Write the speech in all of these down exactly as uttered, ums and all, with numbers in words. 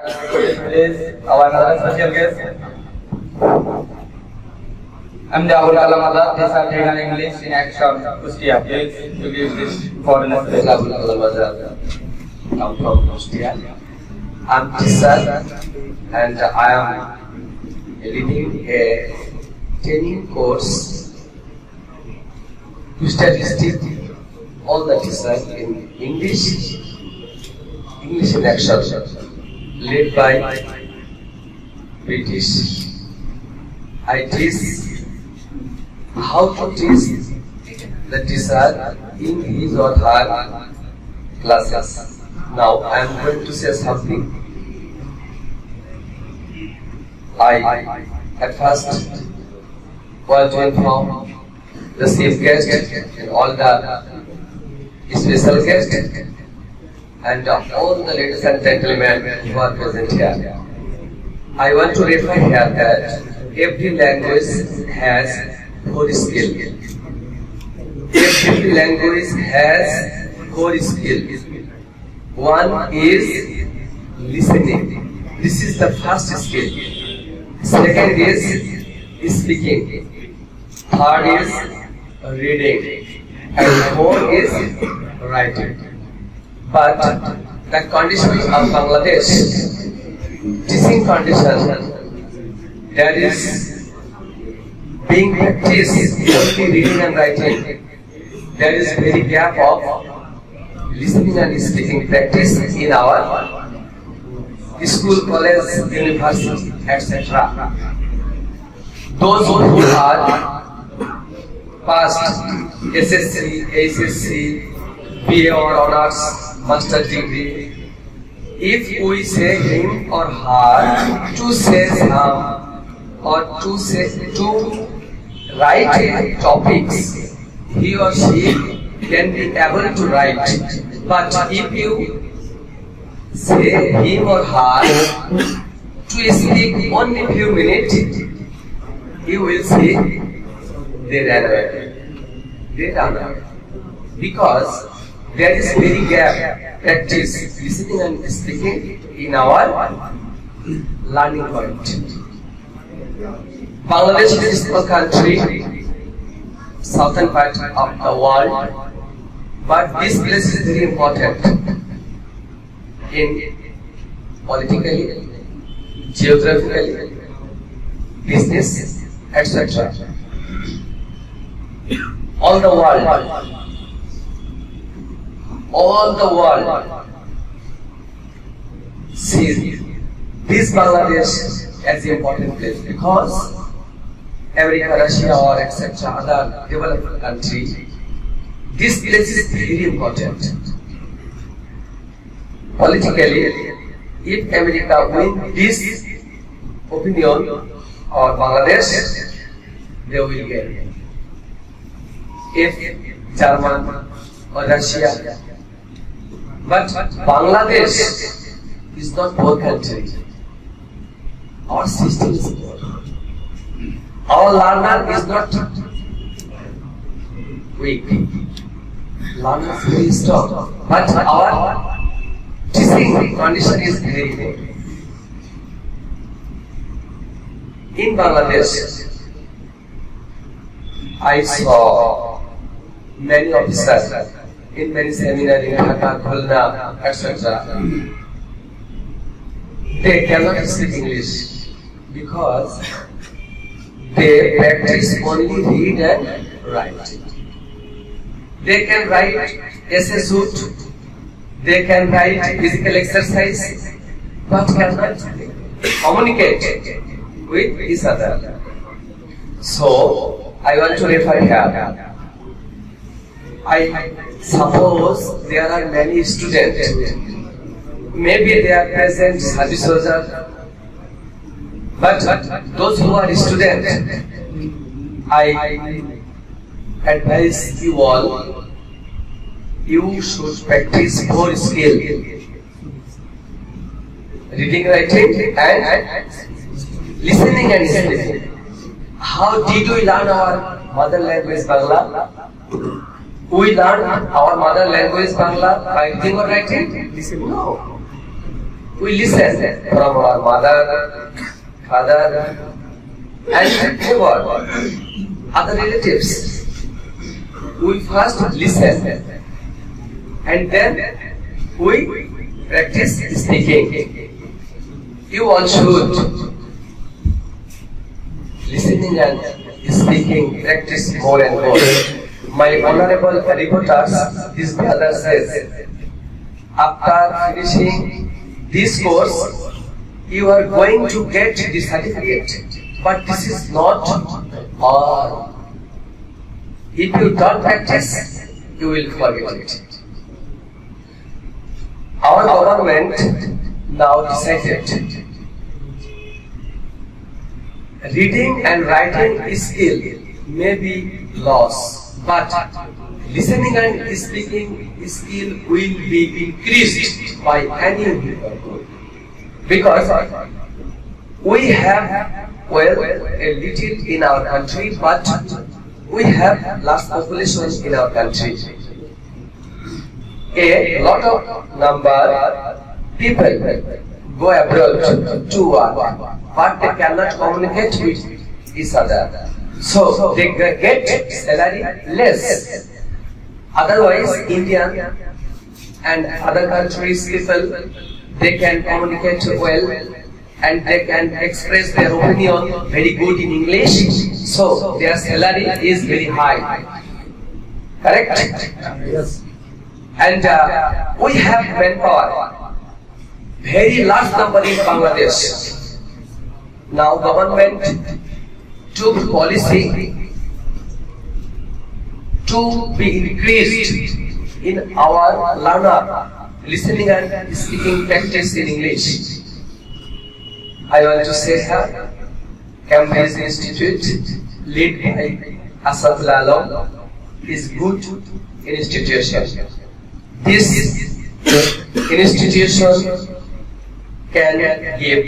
Please, our another special guest. I'm the Abul Kalam Azad. These are taken English in action. Kustia, please, to give this foreigner. Abul Kalam Azad. I'm from Kustia. I'm teacher and I am leading a training course to statistics all the teachers in English, English in action, led by British. I teach how to teach the teacher in his or her classes. Now I am going to say something. I at first was to inform the chief guest and all the special guests and all the ladies and gentlemen who are present here. I want to refer here that every language has core skill. Every language has core skill. One is listening. This is the first skill. Second is speaking. Third is reading. And fourth is writing. But the condition of Bangladesh, teaching condition, that is being practiced only reading and writing, there is very gap of listening and speaking practice in our school, college, university, et cetera. Those who are past S S C, H S C, B A or honors, master degree, if we say him or her to say some or to say to write topics, he or she can be able to write. But if you say him or her to speak only few minutes, you will see they ran away. They ran away. Because there is very gap practice listening and speaking in our learning point. Bangladesh is a small country, southern part of the world, but this place is very important in politically, geographically, business, et cetera. All the world, all the world sees this Bangladesh as an important place because America, Russia, or et cetera other developed countries, this place is very important. Politically, if America wins this opinion or Bangladesh, they will gain. If German or Russia, but Bangladesh is not poor country. Our system is poor. Our learner is not weak. Learner is very strong. But our teaching condition is very good. In Bangladesh, I saw many officers in many seminars in Dhaka, Khulna, et cetera. They cannot speak English because they practice only read and write. They can write essay suit, they can write physical exercise, but cannot communicate with each other. So, I want to refer here. I suppose there are many students, maybe they are present service soldiers, but those who are students, I advise you all, you should practice core skill, reading, writing, and listening and speaking. How did we learn our mother language Bangla? We learn our mother language Bangla by reading or writing? No. we listen from our mother, father, and neighbor, other relatives. We first listen and then we practice speaking. You all should listening and speaking practice more and more. My honorable reporters, this brother says, after finishing this course, you are going to get the certificate. But this is not all. If you don't practice, you will forget it. Our government now decided reading and writing skill may be lost, but listening and speaking skill will be increased by any people. Because we have, well, a little in our country, but we have large population in our country. A lot of number people go abroad to work, but they cannot communicate with each other. So they get salary less. Otherwise, Indian and other countries people, they can communicate well and they can express their opinion very good in English. So their salary is very high. Correct? Yes. And uh, we have manpower, very large number in Bangladesh. Now government took policy to be increased in our learner listening and speaking practice in English. I want to say here, Cambridge Institute, led by Asatullah Alam, is good institution. This institution can give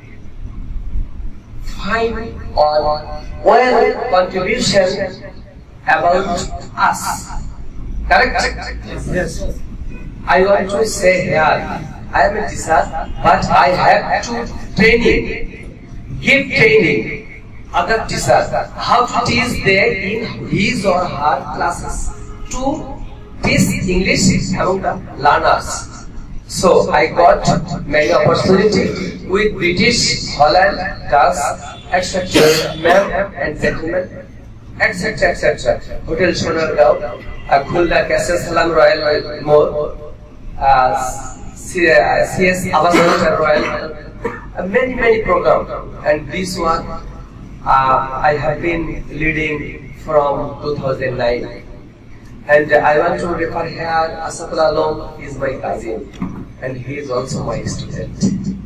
fine or well contribution about us. Correct? Yes. I want to say here, I am a teacher, but I have to training, give training other teachers how to teach them in his or her classes to teach English among the learners. So I got many opportunity with British, Holland, Dutch, et cetera. Ma'am and gentlemen, et cetera et cetera. Hotel Sonargaon, Khulda Castle Salam Royal Mall, uh, C S Abbas Royal, uh, many many programs. And this one uh, I have been leading from two thousand nine. And uh, I want to refer here, Asatullah Alam is my cousin, and he is also my student.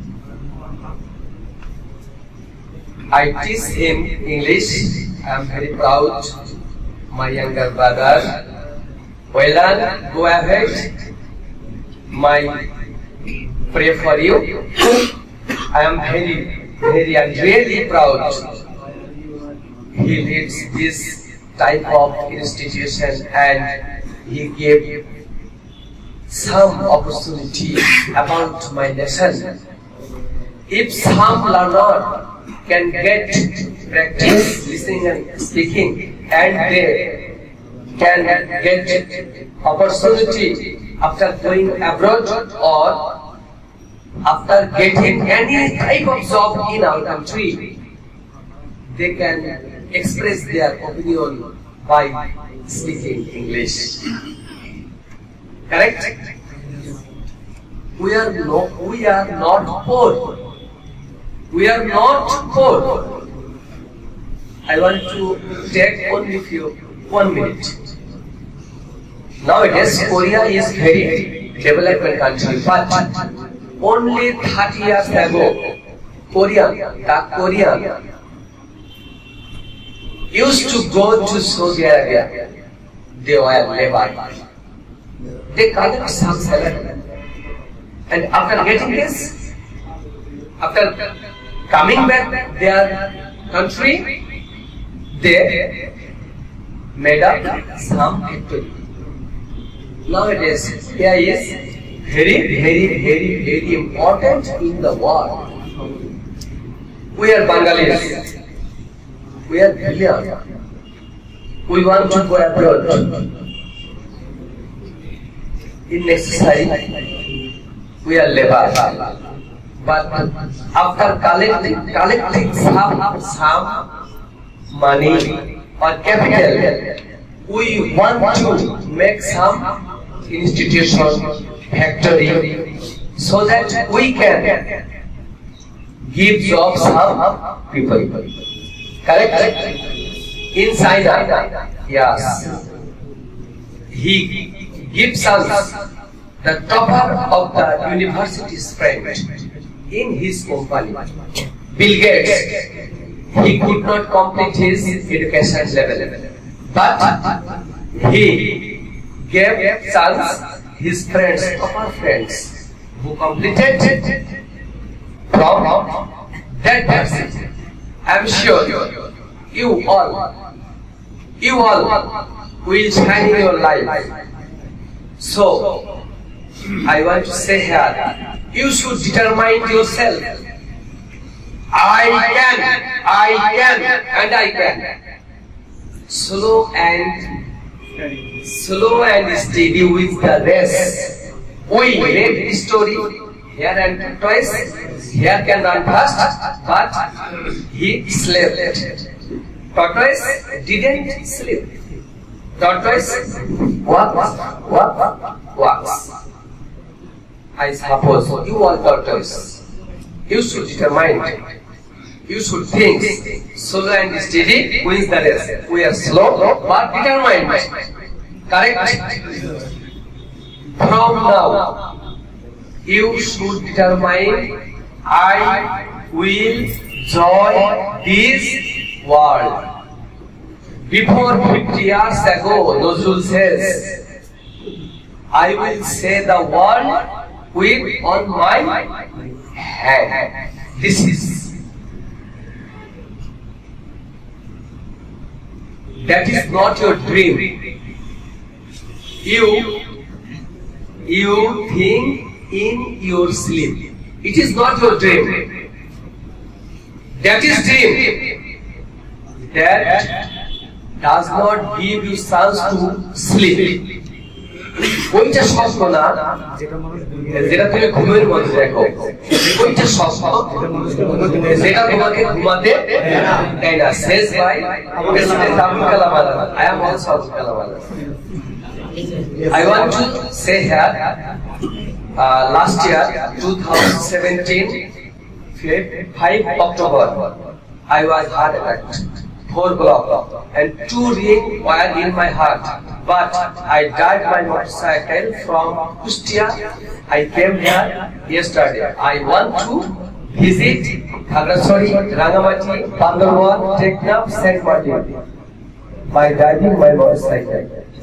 I teach him English. I am very proud. My younger brother. Well done, go ahead. My pray for you. I am very, very and really proud. He leads this type of institution and he gave some opportunity about my nation. If some learner can get practice listening and speaking and they can get opportunity after going abroad or after getting any type of job in our country, they can express their opinion by speaking English. Correct? We are no, we are not poor. We are not poor. I want to take only few one minute. Nowadays, Korea is very development country, but only thirty years ago, Korea, the Korean used to go to Saudi Arabia. They were labor. They collect some salary. And after getting this, after coming back their country, they made up some people. Nowadays, here is very, very, very, very important in the world. We are Bengalis. We are brilliant. We want to go abroad. In necessary, we are labor. But after collecting, collecting some, some money or capital, we want to make some institution, factory, so that we can give jobs some people. Correct? In China, yes, he gives us the topper of the university's friend in his company. Bill Gates, he could not complete his education level, but he gave chance his friends, topper friends, who completed from that person. I am sure you all, you all will shine in your life. So, I want to say here, you should determine yourself. I can, I can, and I can. Slow and slow and steady with the rest. We read the story here and twice. Here can run fast, but he slept. Tortoise didn't sleep. Tortoise walks, walks, walks. I suppose you are tortoise. You should determine. You should think. Slow and steady wins the race. We are slow but determined. Correct? From now, you should determine. I will join this world. Before fifty years ago, Nozul says, I will say the word with on my hand. This is. That is not your dream. You, you think in your sleep. It is not your dream. That is dream. That does not give you chance to sleep. ওইটা স্বপ্ন না যেটা তুমি ঘুমের মধ্যে দেখো, ওইটা স্বপ্ন যেটা তোমাকে ঘুমাতে দেয় না। Says by President Abdul Kalam Azad. I am also Abdul Kalam Azad. I want to say here, uh, last year, twenty seventeen, five October, I was heart attacked. Four block and two ring were in my heart, but I died my motorcycle from Kustia. I came here yesterday. I want to visit Khagrasari, Rangamati, Bandarwan, Teknaf, Saint Martin by driving my motorcycle.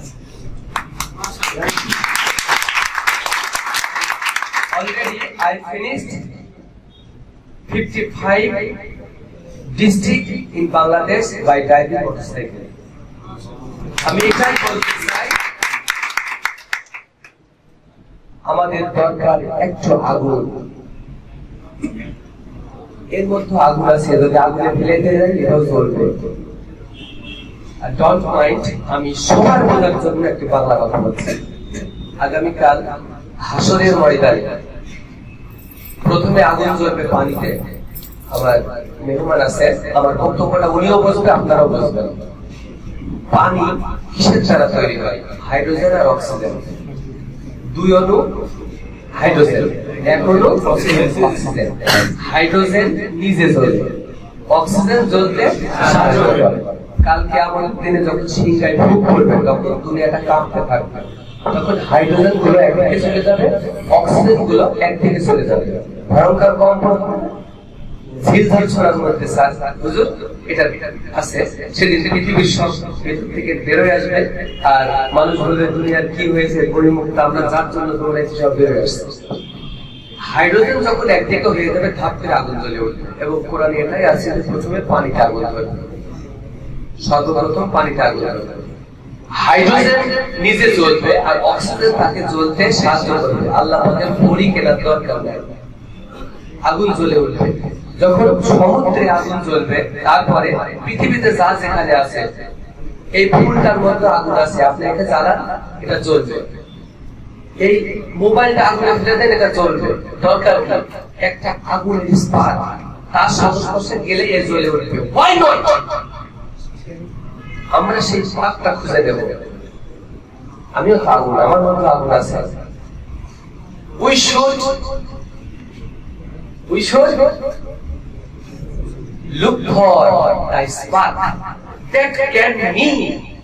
Already I finished fifty-five district in Bangladesh by driving motorcycle. আমি এটাই বলতে চাই, আমাদের দরকার একটু আগুন। এর মধ্যে আগুন আছে, যদি আগুনে ফেলে দিয়ে যাই এটাও চলবে। আর ডোন্ট মাইন্ড, আমি সবার বোঝার জন্য একটি বাংলা কথা বলছি। আগামীকাল হাসরের ময়দানে প্রথমে আগুন জ্বলবে পানিতে। আমার মেহমান আছে, আমার বক্তব্যটা উনিও বুঝবে, আপনারাও বুঝবেন। পানি কিসের দ্বারা তৈরি হয়? হাইড্রোজেন আর অক্সিজেন, দুই অণু হাইড্রোজেন, এক অণু অক্সিজেন। হাইড্রোজেন নিজে জ্বলে, অক্সিজেন জ্বলতে সাহায্য করে। কালকে আমার দিনে যখন সিংহায় ফুক করবে তখন দুনিয়াটা কাঁপতে থাকবে, তখন হাইড্রোজেন গুলো একদিকে চলে যাবে, অক্সিজেন গুলো একদিকে চলে যাবে। ভয়ঙ্কর কম্পন ঝিলঝাল ছড়ার মধ্যে স্যার হুজুর এটা আছে, সেদিন পৃথিবীর সব ভেতর থেকে বেরোয় আসবে আর মানুষ বলবে দুনিয়ার কি হয়েছে, পরিমুক্ত আমরা যার জন্য দৌড়াইছি সব বেরোয় আসছে। হাইড্রোজেন যখন একদিকে হয়ে যাবে ধাপ করে আগুন জ্বলে উঠবে। এবং কোরআনে এটাই আছে যে প্রথমে পানিতে আগুন ধরবে, সর্বপ্রথম পানিতে আগুন ধরবে। হাইড্রোজেন নিজে জ্বলবে আর অক্সিজেন তাকে জ্বলতে সাহায্য করবে। আল্লাহ আমাদের খড়ি কেনার দরকার নাই, আগুন জ্বলে উঠবে। যখন সমুদ্রে আগুন জ্বলবে, তারপরে পৃথিবীতে যা যেখানে আছে, এই ফুলটার মধ্যে আগুন আছে, আপনি এটা জ্বালান, এটা জ্বলবে। এই মোবাইলটা আগুনে ফেলে দেন, এটা জ্বলবে। দরকার কি? একটা আগুনের স্পার্ক তার সংস্পর্শে গেলে এ জ্বলে উঠবে। Why not? আমরা সেই স্পার্কটা খুঁজে দেব। আমিও তো আগুন, আমার মধ্যে আগুন আছে। We should we should look for the spark that can mean.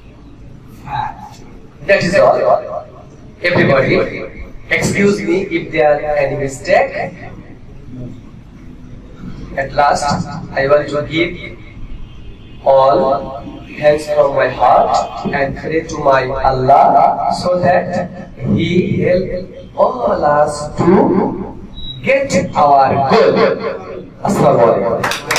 That is all. Everybody, excuse me if there are any mistake. At last, I want to give all thanks from my heart and pray to my Allah so that He help all us to get our goal. Assalamu alaikum.